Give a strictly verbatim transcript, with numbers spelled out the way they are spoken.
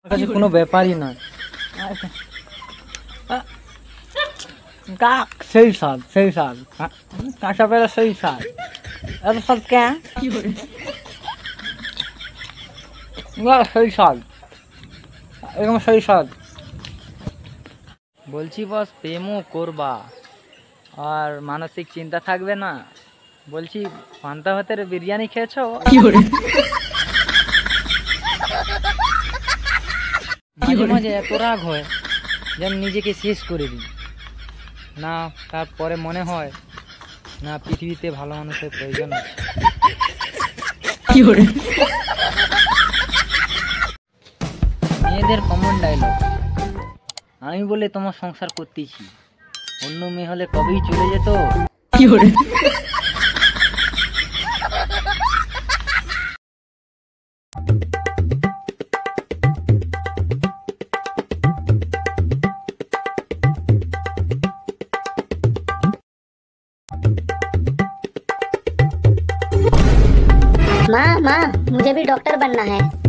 কাছে কোনো ব্যাপারই নয়। কাক সেই স্বাদ সেই স্বাদ কাঁচা পেঁড়া সেই স্বাদ এত স্বাদ কেন সেই স্বাদ এরকম সেই স্বাদ। বলছি বস প্রেমও করবা আর মানসিক চিন্তা থাকবে না। বলছি পান্তা ভাতের বিরিয়ানি খেয়েছো? মাঝে মাঝে এত রাগ হয় যেন নিজেকে শেষ করে দিই না, তারপরে মনে হয় না পৃথিবীতে ভালো মানুষের প্রয়োজন আছে। মেয়েদের কমন ডায়লগ, আমি বলে তোমার সংসার করতেছি, অন্য মেয়ে হলে কবেই চলে যেত। माँ माँ मुझे भी डॉक्टर बनना है।